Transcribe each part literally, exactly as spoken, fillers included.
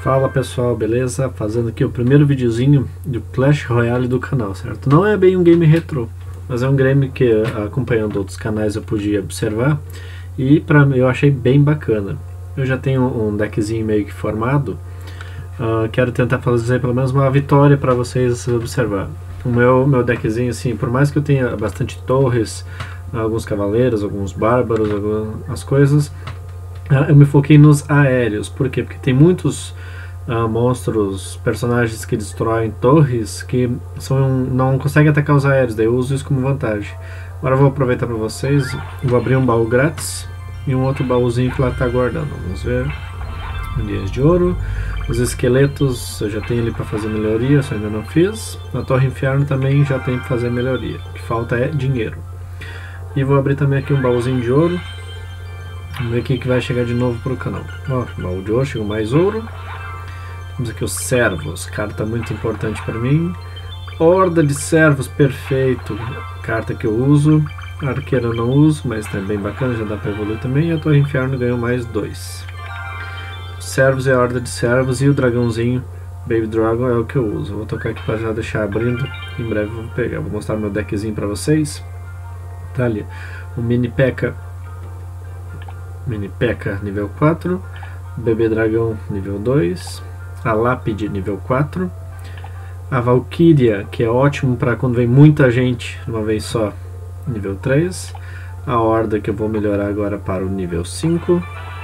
Fala pessoal, beleza? Fazendo aqui o primeiro videozinho do Clash Royale do canal, certo? Não é bem um game retrô, mas é um game que, acompanhando outros canais, eu podia observar e pra mim eu achei bem bacana. Eu já tenho um deckzinho meio que formado, uh, quero tentar fazer pelo menos uma vitória para vocês observar. O meu, meu deckzinho, assim, por mais que eu tenha bastante torres, alguns cavaleiros, alguns bárbaros, algumas coisas, uh, eu me foquei nos aéreos. Por quê? Porque tem muitos Uh, monstros, personagens que destroem torres que são, não conseguem atacar os aéreos, daí eu uso isso como vantagem. Agora eu vou aproveitar para vocês, vou abrir um baú grátis e um outro baúzinho que lá está guardando. Vamos ver, dias de ouro, os esqueletos eu já tenho ali para fazer melhoria, só ainda não fiz. A torre inferno também já tem para fazer melhoria, o que falta é dinheiro. E vou abrir também aqui um baúzinho de ouro, vamos ver o que vai chegar de novo para o canal. Ó, baú de ouro, chegou mais ouro. Temos aqui os servos, carta muito importante para mim. Horda de servos, perfeito, carta que eu uso. Arqueira eu não uso, mas também bem bacana, já dá para evoluir também. E a torre inferno ganhou mais dois. Os servos e a horda de servos e o dragãozinho, Baby Dragon, é o que eu uso. Vou tocar aqui para já deixar abrindo, em breve eu vou pegar. Vou mostrar meu deckzinho para vocês. Tá ali, o Mini P.E.K.K.A. Mini P.E.K.K.A. nível quatro, Bebê Dragão nível dois, a Lápide nível quatro, a Valkyria, que é ótimo para quando vem muita gente de uma vez só, nível três, a Horda, que eu vou melhorar agora para o nível cinco,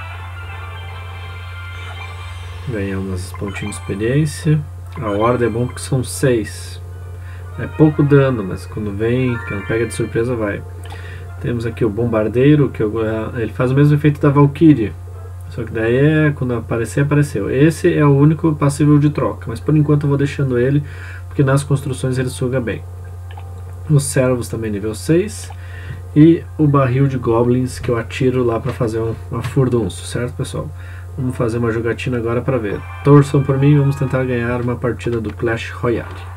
ganhar umas pontinhos de experiência. A Horda é bom porque são seis, é pouco dano, mas quando vem, quando pega de surpresa vai. Temos aqui o Bombardeiro, que eu, ele faz o mesmo efeito da Valkyria, só que daí é, quando aparecer, apareceu. Esse é o único passível de troca, mas por enquanto eu vou deixando ele, porque nas construções ele suga bem. Os servos também nível seis, e o barril de goblins que eu atiro lá para fazer um, uma furdunço, certo pessoal? Vamos fazer uma jogatina agora para ver. Torçam por mim, vamos tentar ganhar uma partida do Clash Royale.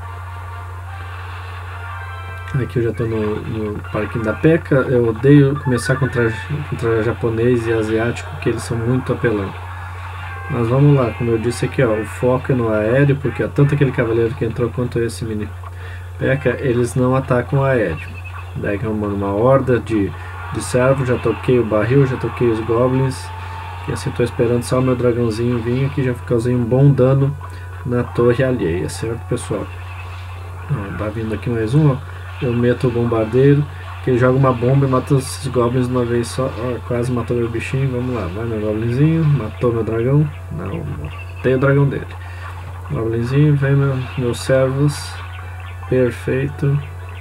Aqui eu já estou no, no parquinho da P E K K A. Eu odeio começar contra, contra japonês e asiático, porque eles são muito apelantes. Mas vamos lá, como eu disse aqui, ó, o foco é no aéreo, porque ó, tanto aquele cavaleiro que entrou quanto esse mini P E K K A, eles não atacam o aéreo. Daí que eu mando uma horda de, de servo, já toquei o barril, já toquei os goblins. E assim estou esperando só o meu dragãozinho vir aqui, já causei um bom dano na torre alheia, certo pessoal? Ó, tá vindo aqui mais um, ó. Eu meto o bombardeiro, que ele joga uma bomba e mata os goblins de uma vez só. Ó, quase matou meu bichinho, vamos lá, vai meu goblinzinho, matou meu dragão, não, matei o dragão dele. Goblinzinho, vem meu, meus servos, perfeito.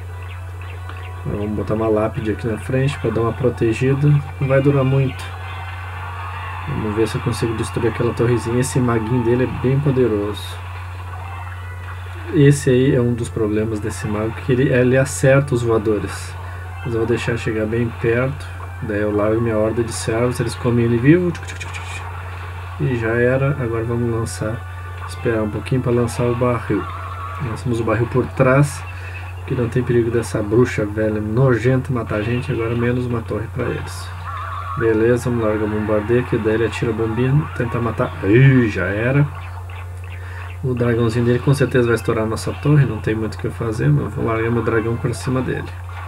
Vamos botar uma lápide aqui na frente para dar uma protegida, não vai durar muito. Vamos ver se eu consigo destruir aquela torrezinha, esse maguinho dele é bem poderoso. Esse aí é um dos problemas desse mago, que ele, ele acerta os voadores. Mas eu vou deixar chegar bem perto, daí eu largo minha horda de servos, eles comem ele vivo, e já era. Agora vamos lançar, esperar um pouquinho para lançar o barril. Lançamos o barril por trás, que não tem perigo dessa bruxa velha nojenta matar a gente. Agora menos uma torre para eles. Beleza, vamos largar o bombardeio, que daí ele atira a bombinha, tentar matar. Ih, já era. O dragãozinho dele com certeza vai estourar a nossa torre, não tem muito o que fazer, mas eu vou largar meu dragão por cima dele.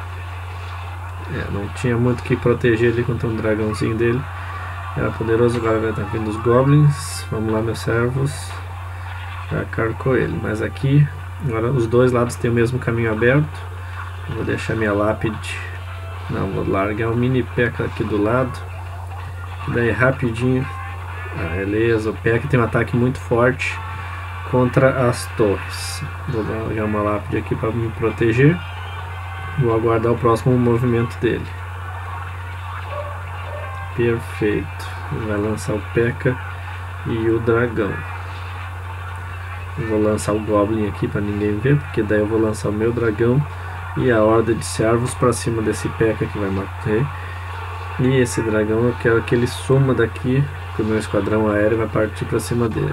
É, não tinha muito o que proteger ali contra um dragãozinho dele. Era poderoso, agora vai estar vindo os goblins. Vamos lá, meus servos. Já carcou ele, mas aqui, agora os dois lados tem o mesmo caminho aberto. Vou deixar minha lápide. Não, vou largar o mini P E K K A aqui do lado. Daí rapidinho. Ah, beleza, o P E K K A tem um ataque muito forte contra as torres. Vou dar uma lápide aqui para me proteger. Vou aguardar o próximo movimento dele. Perfeito. Vai lançar o P E K K A e o dragão. Vou lançar o Goblin aqui para ninguém ver, porque daí eu vou lançar o meu dragão e a horda de servos para cima desse P E K K A que vai matar. E esse dragão eu quero que ele suma daqui, que o meu esquadrão aéreo vai partir para cima dele.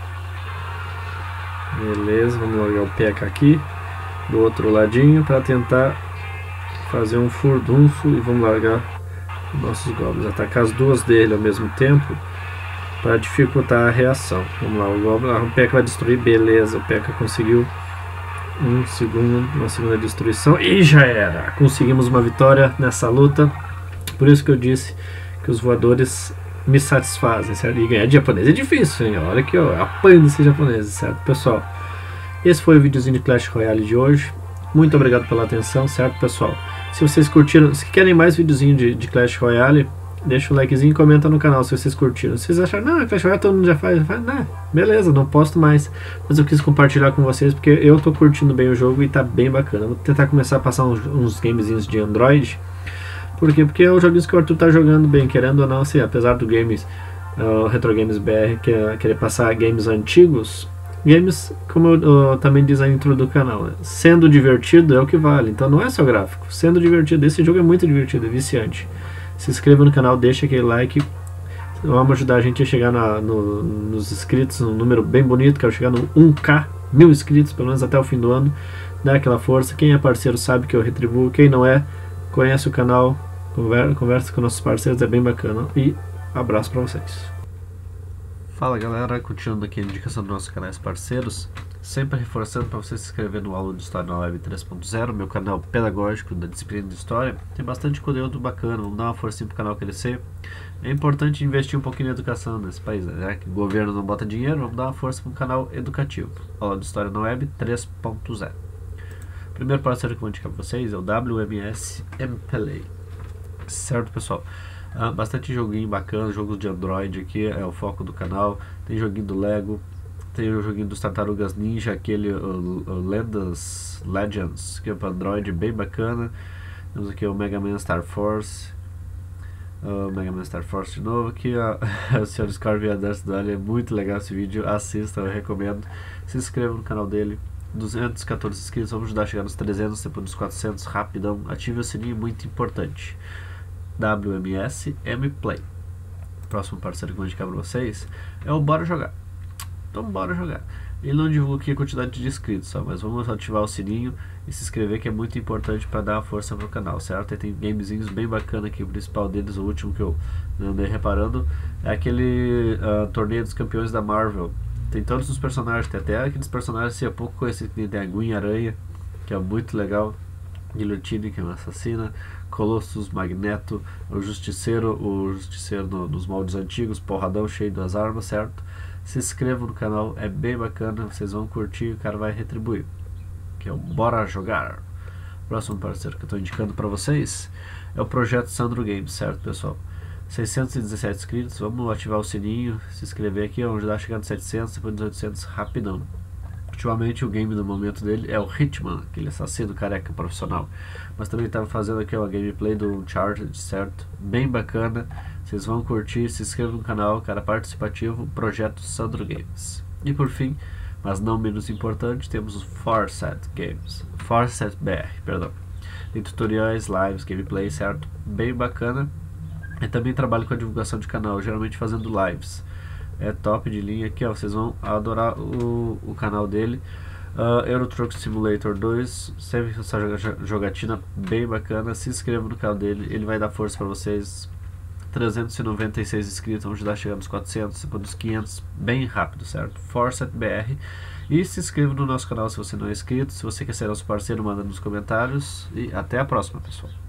Beleza, vamos largar o P E K K A aqui do outro ladinho para tentar fazer um furdunço e vamos largar nossos goblins, atacar as duas dele ao mesmo tempo. para dificultar a reação. Vamos lá, o, Goblin, o P E K vai destruir, beleza, o P E K conseguiu um segundo, uma segunda destruição e já era. Conseguimos uma vitória nessa luta, por isso que eu disse que os voadores me satisfazem, certo? E ganhar de japonês é difícil, hein? Olha aqui, ó, apanho desses japoneses, certo, pessoal? Esse foi o videozinho de Clash Royale de hoje. Muito obrigado pela atenção, certo, pessoal? Se vocês curtiram, se querem mais videozinho de, de Clash Royale, deixa o likezinho e comenta no canal se vocês curtiram. Se vocês acharam, não, Clash Royale todo mundo já faz, faz né? Beleza, não posto mais. Mas eu quis compartilhar com vocês porque eu tô curtindo bem o jogo e tá bem bacana. Vou tentar começar a passar uns, uns gamezinhos de Android. Por quê? Porque é o joguinho que o Arthur tá jogando bem, querendo ou não, assim, apesar do Games, uh, Retro Games B R, que é, querer passar games antigos, games, como eu, uh, também diz a intro do canal, né? Sendo divertido é o que vale, então não é só gráfico, sendo divertido, esse jogo é muito divertido, é viciante. Se inscreva no canal, deixa aquele like, vamos ajudar a gente a chegar na, no, nos inscritos, um número bem bonito, quero chegar no um K, mil inscritos, pelo menos até o fim do ano, dá aquela força, quem é parceiro sabe que eu retribuo, quem não é, conhece o canal, conversa, conversa com nossos parceiros, é bem bacana, e abraço pra vocês. Fala galera, continuando aqui a indicação dos nossos canais parceiros, sempre reforçando para você se inscrever no Aula de História na Web três ponto zero, meu canal pedagógico da disciplina de História, tem bastante conteúdo bacana, vamos dar uma forcinha para o canal crescer. É importante investir um pouquinho na educação nesse país, né? Que o governo não bota dinheiro, vamos dar uma força para um canal educativo, Aula de História na Web três ponto zero. O primeiro parceiro que eu vou indicar para vocês é o W M S Mplay, certo pessoal? Ah, bastante joguinho bacana, jogos de Android aqui é o foco do canal. Tem joguinho do Lego, tem o joguinho dos Tartarugas Ninja, aquele uh, uh, Lendas Legends, que é para Android, bem bacana. Temos aqui o Mega Man Star Force, uh, Mega Man Star Force de novo aqui, ó. O senhor Scorpion Dance do Alien, é muito legal esse vídeo, assista, eu recomendo. Se inscreva no canal dele. duzentos e quatorze inscritos, vamos ajudar a chegar nos trezentos, depois dos quatrocentos, rapidão. Ative o sininho, muito importante. W M S Mplay. Próximo parceiro que eu vou indicar para vocês é o Bora Jogar. Então bora jogar. Ele não divulga aqui a quantidade de inscritos, só, mas vamos ativar o sininho e se inscrever, que é muito importante para dar uma força pro canal, certo? E tem gamezinhos bem bacana aqui, o principal deles, o último que eu andei reparando, é aquele uh, torneio dos campeões da Marvel. Tem todos os personagens, tem até aqueles personagens assim, há pouco conhecidos, que tem a Gwen Aranha, que é muito legal, Guillotine, que é uma assassina, Colossus, Magneto, o Justiceiro, o Justiceiro no, nos moldes antigos, porradão cheio das armas, certo? Se inscrevam no canal, é bem bacana, vocês vão curtir, o cara vai retribuir, que é o Bora Jogar. Próximo parceiro que eu estou indicando para vocês é o Projeto Sandro Games, certo pessoal? seiscentos e dezessete inscritos, vamos ativar o sininho, se inscrever aqui, vamos ajudar a chegar nos setecentos, depois dos oitocentos, rapidão. Ultimamente o game no momento dele é o Hitman, aquele assassino careca profissional. Mas também estava fazendo aqui uma gameplay do Uncharted, certo? Bem bacana, vocês vão curtir, se inscrevam no canal, cara participativo, Projeto Sandro Games. E por fim, mas não menos importante, temos o Farset Games, Farset B R, perdão. Tem tutoriais, lives, gameplay, certo? Bem bacana. E também trabalho com a divulgação de canal, geralmente fazendo lives. É top de linha aqui, ó, vocês vão adorar o, o canal dele. uh, Euro Truck Simulator dois, sempre essa jogatina bem bacana. Se inscreva no canal dele, ele vai dar força para vocês. Trezentos e noventa e seis inscritos, vamos ajudar a chegar nos quatrocentos, depois dos quinhentos, bem rápido, certo? Farset B R. E se inscreva no nosso canal se você não é inscrito. Se você quer ser nosso parceiro, manda nos comentários. E até a próxima, pessoal.